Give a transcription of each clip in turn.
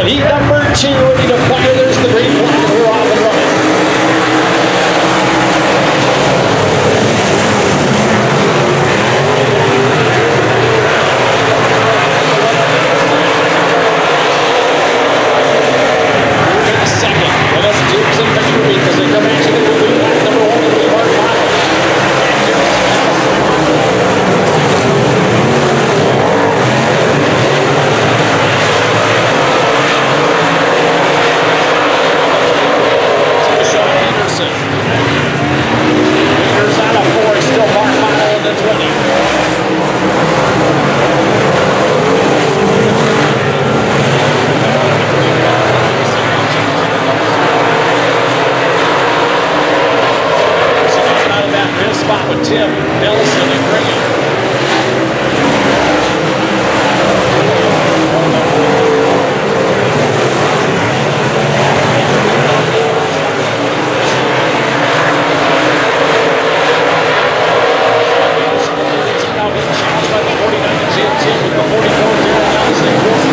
Heat number 2 ready to fire. There's the green flag. We're off and running. Second, and that's Dukes and Victory because they come into the blue line number 1 of the hard mile. Leaders out of 4, still Mark Mile in the 20. Out of that fifth spot with Tim Nelson and Green. Now being challenged by the 49 Jim Tim with the 44 Darren Johnson.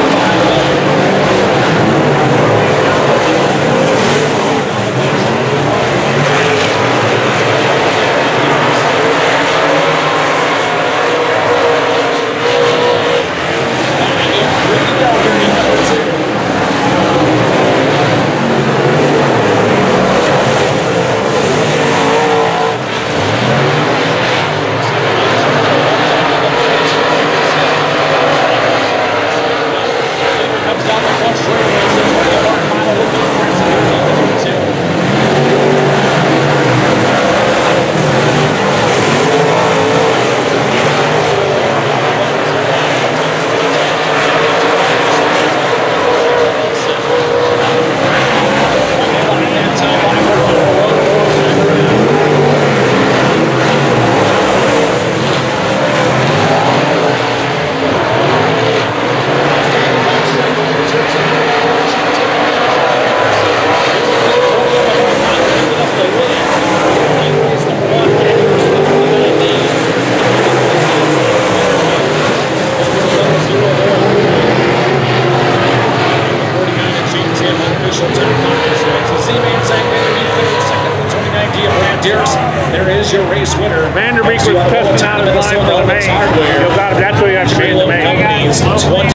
29 Dia Brand Deers. There is your race winner. Vanderbeek was testing out his line for the main. That's where you have to be in the main.